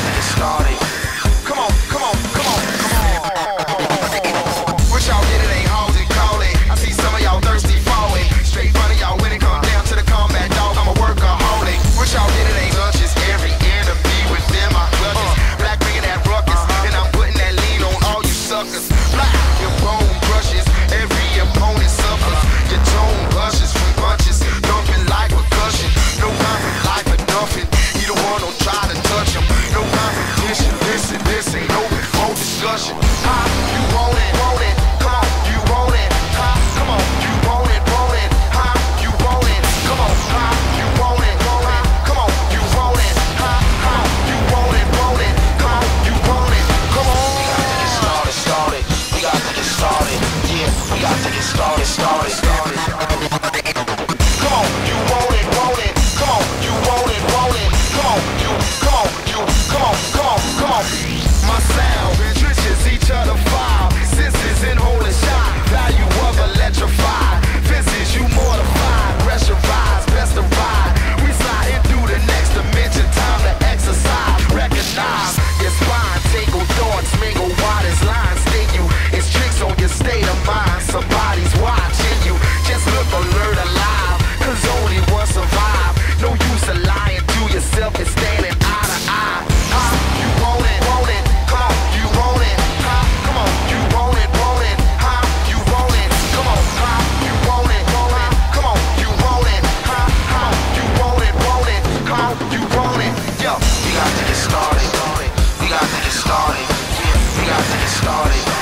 to get started. Come on, come on, come on, come on. Wish y'all get it, ain't halls and call it. I see some of y'all thirsty falling. Straight front of y'all when it come down to the combat dog. I'm a workaholic. Wish y'all get it, ain't lunches. Every enemy within my clutches. Black bringing that ruckus, and I'm putting that lean on all you suckers. Black, your bone crushes. Every opponent suffers. Your tone blushes from bunches. Dumping like percussion. No time for life or nothing. Either one don't try to touch them. No competition. Listen, this ain't open for discussion. Ha, you want it, want it. Come on, you want it. Ha, come on, you want it, want it. Ha, you want it. Come on, ha, you want it, want it. Come on, you want it. Ha, ha, you want it, want it. Come on, you want it. Come on. We got to get started, started. We got to get started. Yeah, we got to get started, started, started. Come on, you want it, want it. Come on, you want it, want it. Come on, you, come on, you, come on, come on, come on. My sound, trenches, each other file. Senses in holy shot. Value of electrified. Fences, you mortified. Pressurized, best to ride. We slide into the next dimension. Time to exercise. Recognize your spine. Tangle thoughts, mingle waters. Lines sting you. It's tricks on your state of mind. Somebody's watching you. Just look alert, alive. Cause only one survive. No use of lying to yourself and standing eye to eye. Ha, you want it, want it. Come on, you want it. Ha, come on, you want it, want it. Ha, you want it. Come on, ha, you want it, want it. Come on, you want it. Ha, ha, you want it, want it. Come on, you want it. Yo, we got to get started. We got to get started. Yeah, we got to get started.